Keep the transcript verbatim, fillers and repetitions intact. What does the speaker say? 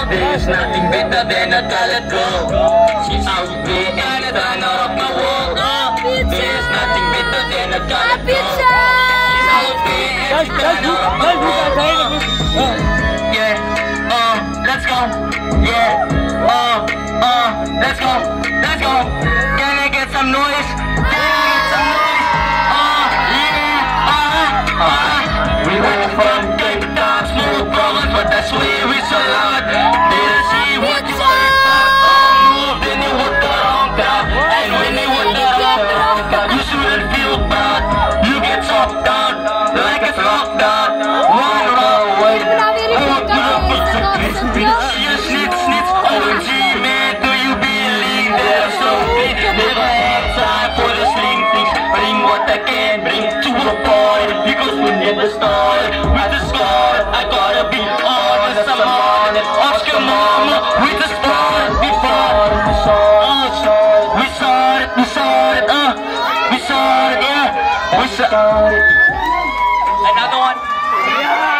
There's nothing better than a colored girl. She's out there and the corner of my world. There's nothing better than a colored girl. She's out there and the corner of my world. Yeah, uh, let's go. Yeah, uh, uh, let's go. Let's go. Can I get some noise? Can I get some noise? Uh, yeah, uh, uh. We went from Cape Town, smooth problems, but that's where we so loud. Didn't see what you wanted, uh, moved and you would the wrong crowd. And when you would the wrong crowd, you shouldn't feel bad. You get chopped down, like it's locked down. One wrong way, I want to the pizza crispy. You snitch, snitch, O M G, man, do you believe they're so big? Never had time for the sling things. Bring what I can, bring to the point, because we need the story. With the score, I gotta be honest, I'm on it. Ask your mama, with the sport, before we saw it, we saw it, we saw it, uh, we saw it, yeah, we saw it. Another one. Yeah.